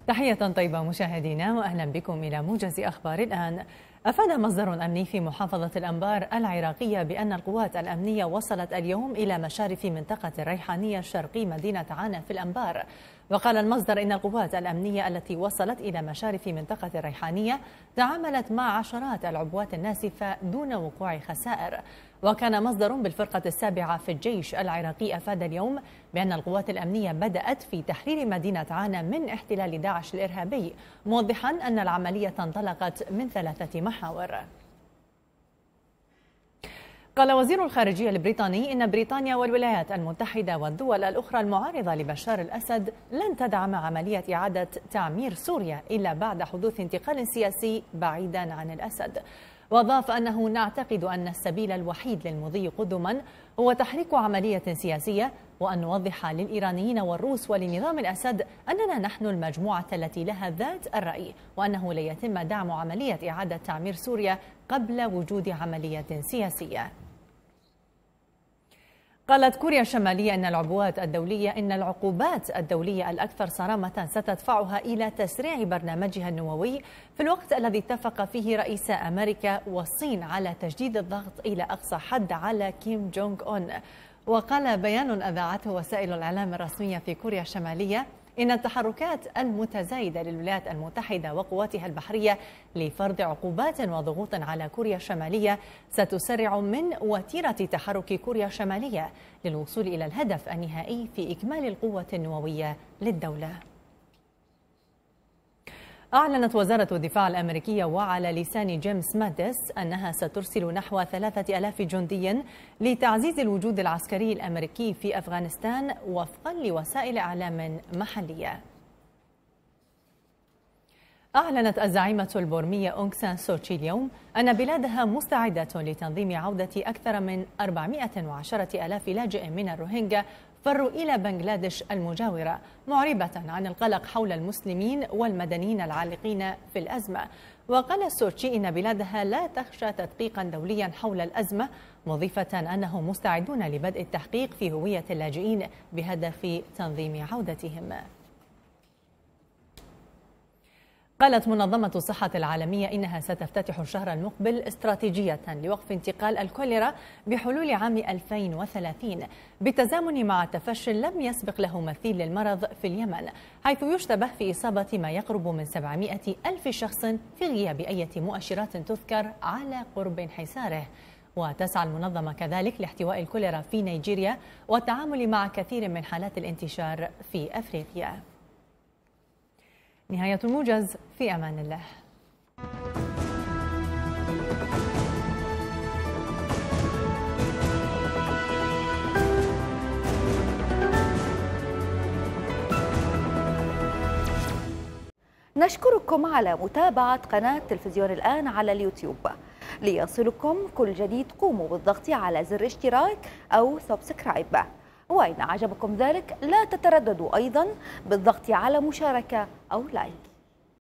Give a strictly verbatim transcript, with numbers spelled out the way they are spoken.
تحية طيبة مشاهدينا وأهلا بكم إلى موجز أخبار الآن. أفاد مصدر أمني في محافظة الأنبار العراقية بأن القوات الأمنية وصلت اليوم إلى مشارف منطقة الريحانية الشرقي مدينة عانة في الأنبار. وقال المصدر إن القوات الأمنية التي وصلت إلى مشارف منطقة الريحانية تعاملت مع عشرات العبوات الناسفة دون وقوع خسائر. وكان مصدر بالفرقة السابعة في الجيش العراقي أفاد اليوم بأن القوات الأمنية بدأت في تحرير مدينة عانة من احتلال داعش الإرهابي، موضحا أن العملية انطلقت من ثلاثة محاور. قال وزير الخارجية البريطاني إن بريطانيا والولايات المتحدة والدول الأخرى المعارضة لبشار الأسد لن تدعم عملية إعادة تعمير سوريا إلا بعد حدوث انتقال سياسي بعيدا عن الأسد. وأضاف أنه نعتقد أن السبيل الوحيد للمضي قدما هو تحريك عملية سياسية، وأن نوضح للإيرانيين والروس ولنظام الأسد أننا نحن المجموعة التي لها ذات الرأي، وأنه لا يتم دعم عملية إعادة تعمير سوريا قبل وجود عملية سياسية. قالت كوريا الشمالية إن العبوات الدولية إن العقوبات الدولية الأكثر صرامة ستدفعها إلى تسريع برنامجها النووي، في الوقت الذي اتفق فيه رئيس أمريكا والصين على تجديد الضغط إلى أقصى حد على كيم جونغ أون. وقال بيان أذاعته وسائل الإعلام الرسمية في كوريا الشمالية إن التحركات المتزايدة للولايات المتحدة وقواتها البحرية لفرض عقوبات وضغوط على كوريا الشمالية ستسرع من وتيرة تحرك كوريا الشمالية للوصول إلى الهدف النهائي في إكمال القوة النووية للدولة. أعلنت وزارة الدفاع الأمريكية وعلى لسان جيمس ماتيس أنها سترسل نحو ثلاثة آلاف جندي لتعزيز الوجود العسكري الأمريكي في أفغانستان وفقا لوسائل إعلام محلية. أعلنت الزعيمة البورمية أونغ سان سوتشي اليوم أن بلادها مستعدة لتنظيم عودة أكثر من أربعمائة وعشرة آلاف لاجئ من الروهينجا فروا إلى بنغلاديش المجاورة، معربة عن القلق حول المسلمين والمدنيين العالقين في الأزمة. وقال سوتشي إن بلادها لا تخشى تدقيقا دوليا حول الأزمة، مضيفة أنهم مستعدون لبدء التحقيق في هوية اللاجئين بهدف تنظيم عودتهم. قالت منظمة الصحة العالمية إنها ستفتتح الشهر المقبل استراتيجية لوقف انتقال الكوليرا بحلول عام ألفين وثلاثين، بالتزامن مع تفشي لم يسبق له مثيل للمرض في اليمن، حيث يشتبه في إصابة ما يقرب من سبعمائة ألف شخص في غياب أي مؤشرات تذكر على قرب انحساره. وتسعى المنظمة كذلك لاحتواء الكوليرا في نيجيريا والتعامل مع كثير من حالات الانتشار في أفريقيا. نهاية الموجز، في أمان الله. نشكركم على متابعة قناة تلفزيون الآن على اليوتيوب. ليصلكم كل جديد قوموا بالضغط على زر اشتراك أو سبسكرايب، وإن أعجبكم ذلك لا تترددوا أيضا بالضغط على مشاركة أو لايك.